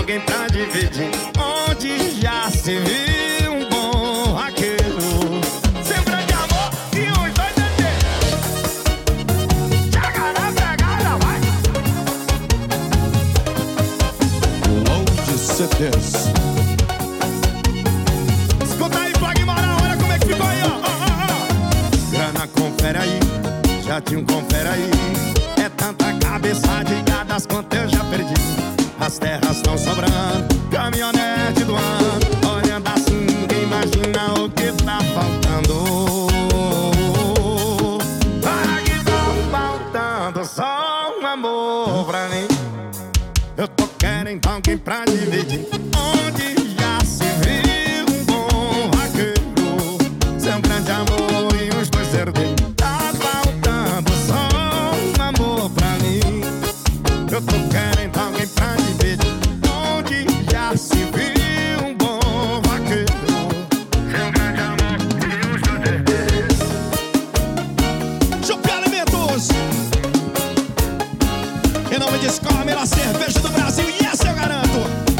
alguém pra dividir. Onde já se viu um bom vaqueiro, sempre de amor e os dois dedinhos. Chega na pegada, vai. Load CDs. Escuta aí, Flagmara, olha como é que ficou aí, ó. Grana, confere aí, jatinho, confere aí. É tanta cabeça de gadas quanto eu já perdi. As terras estão sobrando, caminhonete do ano. Olhando assim, ninguém imagina o que tá faltando. Para que tá faltando só um amor pra mim. Eu tô querendo alguém pra dividir. Onde já se viu um bom vaqueiro, seu grande amor e os dois herdeiros. Tá faltando só um amor pra mim. Eu tô querendo alguém pra dividir. Onde já se viu um bom vaqueiro, seu grande amor e os dois herdeiros. Chupi Alimentos. Em nome de Skol, a melhor cerveja do Brasil. E essa eu garanto.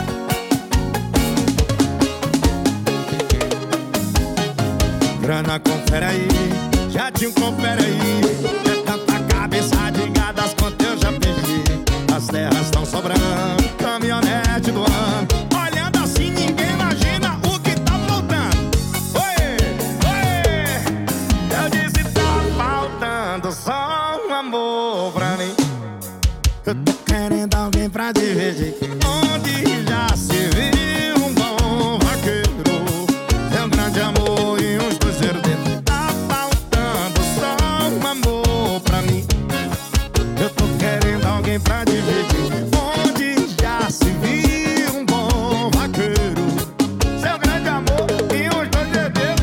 Grana, confere aí, jatinho, confere aí. É tanta cabeça de gadas quanto eu já perdi. As terras estão sobrando, caminhonete do ano. Olhando assim, ninguém imagina o que tá faltando. Oi, oi, eu disse tá faltando só um amor pra mim. Eu tô querendo alguém pra dividir. Onde já se viu um bom vaqueiro, seu grande amor e uns dois herdeiros. Tá faltando só um amor pra mim. Eu tô querendo alguém pra dividir. Onde já se viu um bom vaqueiro, seu grande amor e uns dois herdeiros.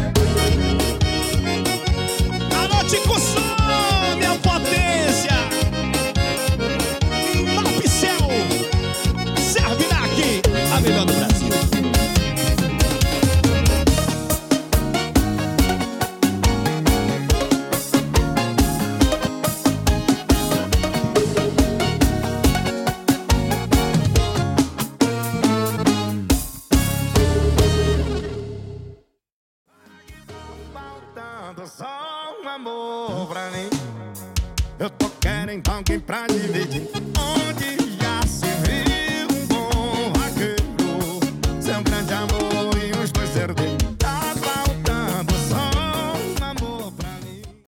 Alô, Tico Som, minha potência. Marcel, serve daqui, a melhor do